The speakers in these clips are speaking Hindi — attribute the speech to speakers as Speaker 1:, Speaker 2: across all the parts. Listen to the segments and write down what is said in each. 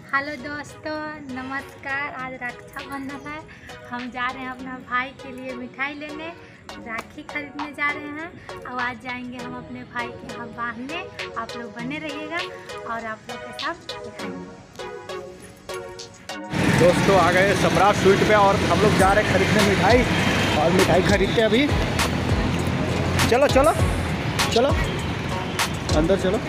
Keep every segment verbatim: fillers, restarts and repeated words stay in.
Speaker 1: हेलो दोस्तों, नमस्कार। आज रक्षाबंधन है। हम जा रहे हैं अपना भाई के लिए मिठाई लेने, राखी खरीदने जा रहे हैं। और आज जाएंगे हम अपने भाई के यहाँ बांधने। आप लोग बने रहिएगा और आप लोग के साथ दिखाएंगे।
Speaker 2: दोस्तों आ गए सम्राट स्वीट पे और हम लोग जा रहे हैं खरीदने मिठाई। और मिठाई खरीदते अभी। चलो चलो चलो अंदर चलो।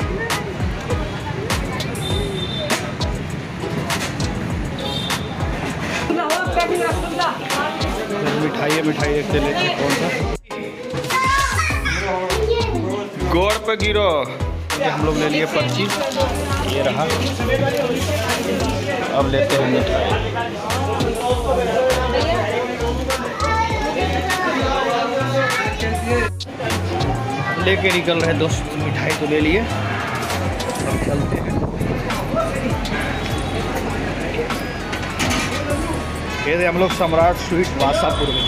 Speaker 2: मिठाई है, मिठाई देखते लेते कौन सा गोड़ पे गिरो। हम लोग ले लिए पच्चीस, ये रहा। अब लेते हैं मिठाई। लेके निकल रहे दोस्त, मिठाई तो ले लिए। अब चलते हैं। ये हम लोग सम्राट स्वीट वासापुर में।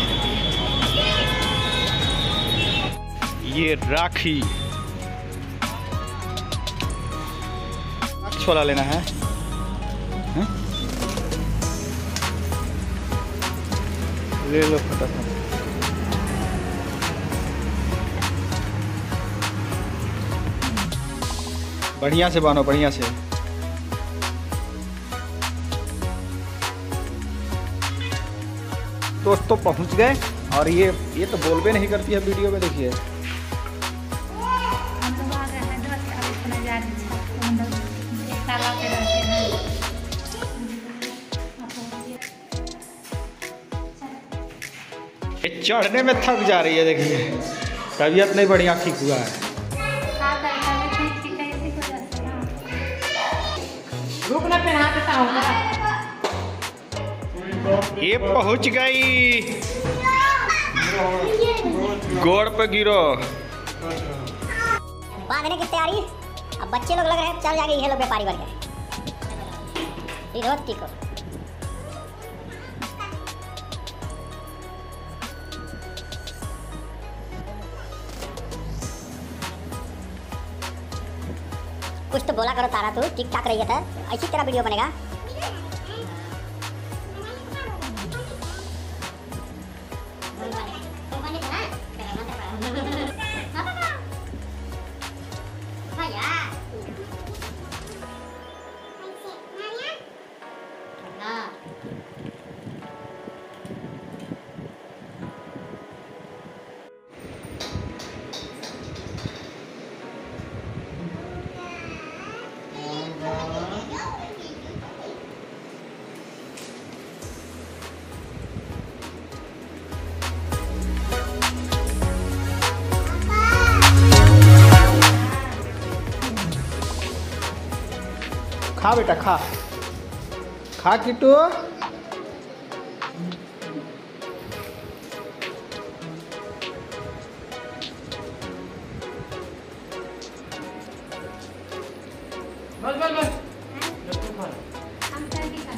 Speaker 2: ये राखी छोला लेना है, है? ले लो फटाफट। बढ़िया से बानो, बढ़िया से। दोस्तों पहुंच गए। और ये ये तो बोलबे नहीं करती है वीडियो में, देखिए। ये चढ़ने में थक जा रही है, देखिए। तबीयत नहीं बढ़िया ठीक हुआ है। ये पहुंच गई। गोड़ पे गिरो।
Speaker 3: बांधने की तैयारी। अब बच्चे लोग लग रहे हैं चल जाएंगे ये लोग व्यापारी बन गए। रोटी को कुछ तो बोला करो तारा, तू ठीक ठाक रही है था, ऐसी तरह वीडियो बनेगा।
Speaker 2: खा बेटा खा, खा किट्टू।
Speaker 1: बस बस बस। हम जल्दी कर।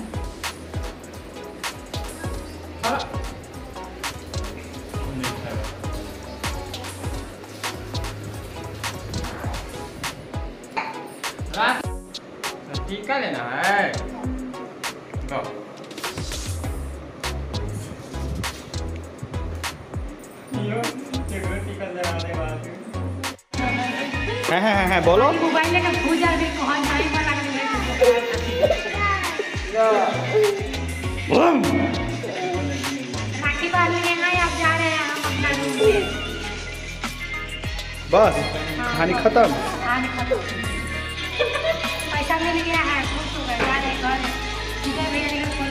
Speaker 4: टीका लेना है तो।
Speaker 2: है है है बोलो।
Speaker 1: मोबाइल लेकर पूजा भी कौन टाइम पर लगा राखी बांधने हैं। आप जा रहे हैं हम अपना रूम में।
Speaker 2: बस कहानी खत्म।
Speaker 1: कहानी खत्म। पैसा मिल गया है, खुश हो गए। जा रहे घर सीधे भैया निकल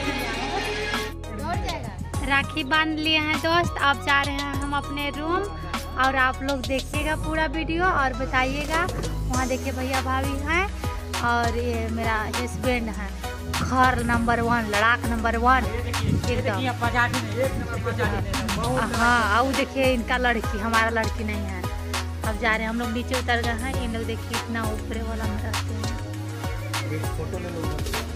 Speaker 1: जाएगा। राखी बांध लिए हैं दोस्त। अब जा रहे हैं हम अपने रूम। और आप लोग देखिएगा पूरा वीडियो और बताइएगा। वहाँ देखिए भैया भाभी हैं और ये मेरा हस्बैंड है। घर नंबर वन, लड़ाक नंबर वन एकदम। हाँ, और देखिए इनका लड़की, हमारा लड़की नहीं है। अब जा रहे हैं हम लोग, नीचे उतर गए हैं। इन लोग देखिए इतना ऊपरे वाला में रहते हैं।
Speaker 2: फोटो ले लो।